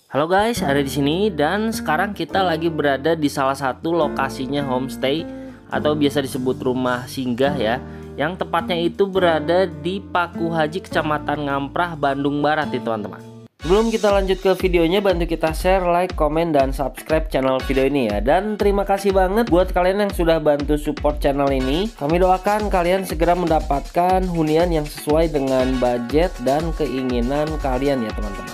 Halo guys, ada di sini dan sekarang kita lagi berada di salah satu lokasinya homestay atau biasa disebut rumah singgah ya, yang tepatnya itu berada di Paku Haji, Kecamatan Ngamprah, Bandung Barat nih teman-teman. Sebelum kita lanjut ke videonya, bantu kita share, like, komen, dan subscribe channel video ini ya. Dan terima kasih banget buat kalian yang sudah bantu support channel ini. Kami doakan kalian segera mendapatkan hunian yang sesuai dengan budget dan keinginan kalian ya teman-teman.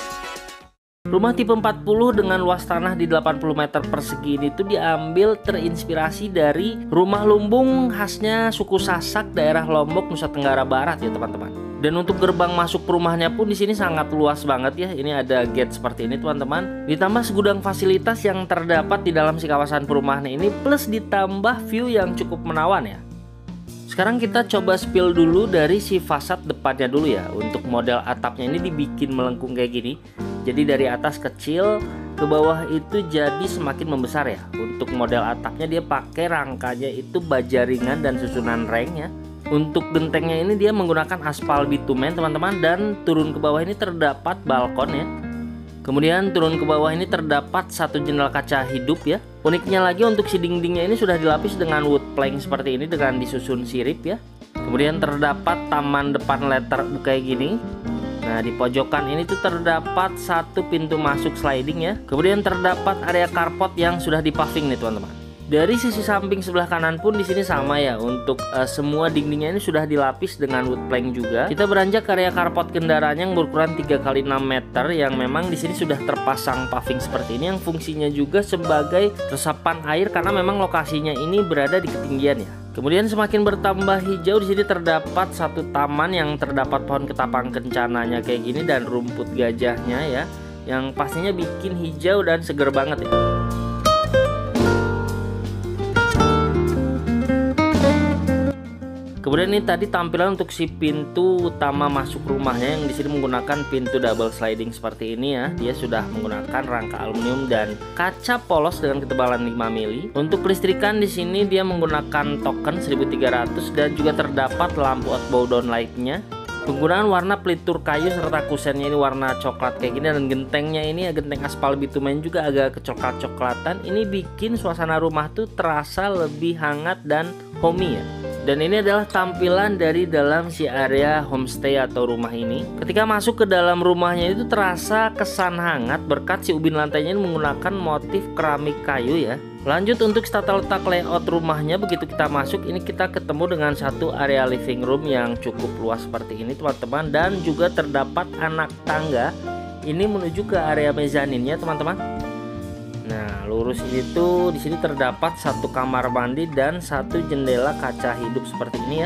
Rumah tipe 40 dengan luas tanah di 80 meter persegi ini tuh diambil terinspirasi dari rumah lumbung khasnya suku Sasak daerah Lombok, Nusa Tenggara Barat ya teman-teman. Dan untuk gerbang masuk rumahnya pun di sini sangat luas banget ya. Ini ada gate seperti ini teman-teman. Ditambah segudang fasilitas yang terdapat di dalam si kawasan perumahan ini, plus ditambah view yang cukup menawan ya. Sekarang kita coba spill dulu dari si fasad depannya dulu ya. Untuk model atapnya ini dibikin melengkung kayak gini. Jadi dari atas kecil ke bawah itu jadi semakin membesar ya. Untuk model atapnya dia pakai rangkanya itu baja ringan dan susunan reng ya. Untuk gentengnya ini dia menggunakan aspal bitumen teman-teman. Dan turun ke bawah ini terdapat balkon ya. Kemudian turun ke bawah ini terdapat satu jendela kaca hidup ya. Uniknya lagi untuk si dindingnya ini sudah dilapis dengan wood plank seperti ini dengan disusun sirip ya. Kemudian terdapat taman depan letter U kayak gini. Nah di pojokan ini tuh terdapat satu pintu masuk sliding ya. Kemudian terdapat area carport yang sudah dipaving nih teman-teman. Dari sisi samping sebelah kanan pun di sini sama ya. Untuk semua dindingnya ini sudah dilapis dengan wood plank juga. Kita beranjak ke area carport kendaraan yang berukuran 3x6 meter yang memang di sini sudah terpasang paving seperti ini, yang fungsinya juga sebagai resapan air karena memang lokasinya ini berada di ketinggian ya. Kemudian semakin bertambah hijau, di sini terdapat satu taman yang terdapat pohon ketapang kencananya kayak gini dan rumput gajahnya ya, yang pastinya bikin hijau dan seger banget ya. Kemudian ini tadi tampilan untuk si pintu utama masuk rumahnya, yang di sini menggunakan pintu double sliding seperti ini ya. Dia sudah menggunakan rangka aluminium dan kaca polos dengan ketebalan 5 mili. Untuk kelistrikan di sini dia menggunakan token 1300 dan juga terdapat lampu outbound downlightnya. Penggunaan warna pelitur kayu serta kusennya ini warna coklat kayak gini, dan gentengnya ini ya genteng aspal bitumen juga agak kecoklat-coklatan. Ini bikin suasana rumah tuh terasa lebih hangat dan homey ya. Dan ini adalah tampilan dari dalam si area homestay atau rumah ini. Ketika masuk ke dalam rumahnya itu terasa kesan hangat berkat si ubin lantainya ini menggunakan motif keramik kayu ya. Lanjut untuk tata letak layout rumahnya, begitu kita masuk ini kita ketemu dengan satu area living room yang cukup luas seperti ini teman-teman, dan juga terdapat anak tangga ini menuju ke area mezaninnya teman-teman. Nah, lurus itu di sini terdapat satu kamar mandi dan satu jendela kaca hidup seperti ini ya.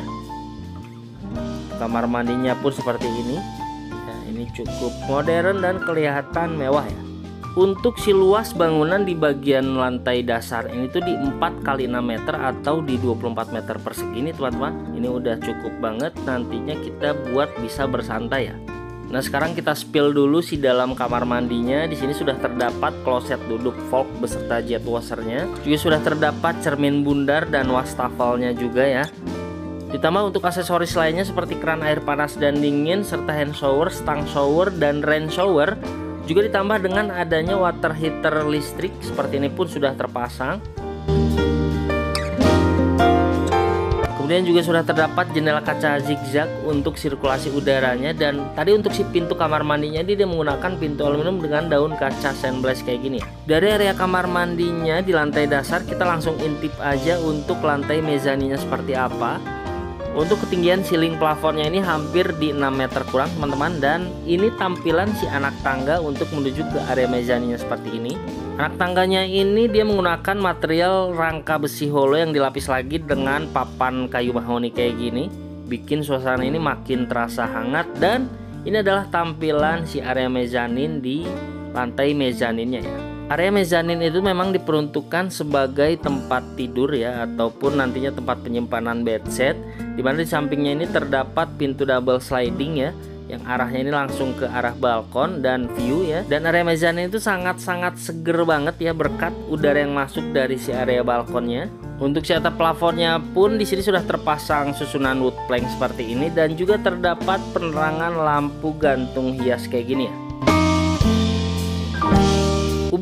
Kamar mandinya pun seperti ini. Nah, ini cukup modern dan kelihatan mewah ya. Untuk si luas bangunan di bagian lantai dasar ini tuh di 4x6 meter atau di 24 meter persegi ini teman-teman. Ini udah cukup banget nantinya kita buat bisa bersantai ya. Nah sekarang kita spill dulu si dalam kamar mandinya. Di sini sudah terdapat kloset duduk folk beserta jet washernya. Juga sudah terdapat cermin bundar dan wastafelnya juga ya. Ditambah untuk aksesoris lainnya seperti keran air panas dan dingin serta hand shower, stang shower, dan rain shower. Juga ditambah dengan adanya water heater listrik seperti ini pun sudah terpasang. Kemudian juga sudah terdapat jendela kaca zigzag untuk sirkulasi udaranya. Dan tadi untuk si pintu kamar mandinya dia menggunakan pintu aluminium dengan daun kaca sandblast kayak gini. Dari area kamar mandinya di lantai dasar kita langsung intip aja untuk lantai mezaninya seperti apa. Untuk ketinggian ceiling plafonnya ini hampir di 6 meter kurang teman-teman. Dan ini tampilan si anak tangga untuk menuju ke area mezaninya seperti ini. Anak tangganya ini dia menggunakan material rangka besi holo yang dilapis lagi dengan papan kayu mahoni kayak gini. Bikin suasana ini makin terasa hangat. Dan ini adalah tampilan si area mezanin di lantai mezaninnya ya. Area mezanin itu memang diperuntukkan sebagai tempat tidur ya, ataupun nantinya tempat penyimpanan bedset. Dimana di sampingnya ini terdapat pintu double sliding ya, yang arahnya ini langsung ke arah balkon dan view ya. Dan area mezanin itu sangat-sangat seger banget ya berkat udara yang masuk dari si area balkonnya. Untuk si atap plafonnya pun di sini sudah terpasang susunan wood plank seperti ini, dan juga terdapat penerangan lampu gantung hias kayak gini ya.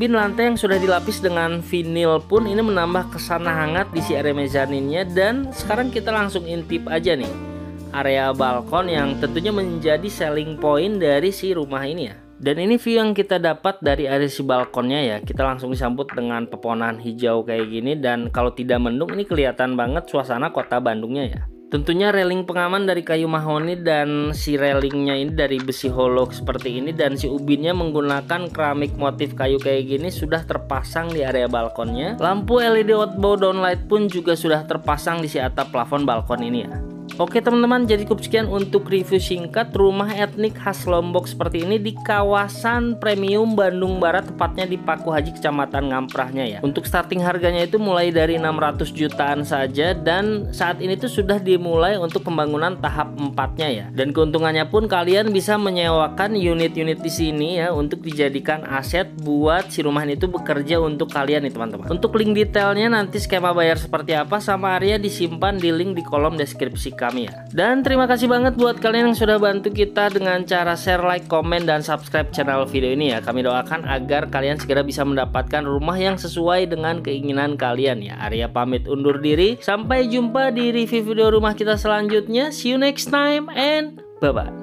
ubin lantai yang sudah dilapis dengan vinil pun ini menambah kesan hangat di si area mezaninnya. Dan sekarang kita langsung intip aja nih area balkon yang tentunya menjadi selling point dari si rumah ini ya. Dan ini view yang kita dapat dari area si balkonnya ya. Kita langsung disambut dengan pepohonan hijau kayak gini. Dan kalau tidak mendung ini kelihatan banget suasana kota Bandungnya ya. Tentunya railing pengaman dari kayu mahoni dan si railingnya ini dari besi hollow seperti ini. Dan si ubinnya menggunakan keramik motif kayu kayak gini sudah terpasang di area balkonnya. Lampu LED outbound downlight pun juga sudah terpasang di si atap plafon balkon ini ya. Oke teman-teman, jadi cukup sekian untuk review singkat rumah etnik khas Lombok seperti ini di kawasan premium Bandung Barat, tepatnya di Paku Haji Kecamatan Ngamprahnya ya. Untuk starting harganya itu mulai dari 600 jutaan saja, dan saat ini tuh sudah dimulai untuk pembangunan tahap 4-nya ya. Dan keuntungannya pun kalian bisa menyewakan unit-unit di sini ya untuk dijadikan aset buat si rumah ini tuh bekerja untuk kalian nih teman-teman. Untuk link detailnya nanti skema bayar seperti apa sama area disimpan di link di kolom deskripsi kami ya. Dan terima kasih banget buat kalian yang sudah bantu kita dengan cara share, like, komen, dan subscribe channel video ini ya. Kami doakan agar kalian segera bisa mendapatkan rumah yang sesuai dengan keinginan kalian ya. Arya pamit undur diri. Sampai jumpa di review video rumah kita selanjutnya. See you next time and bye-bye.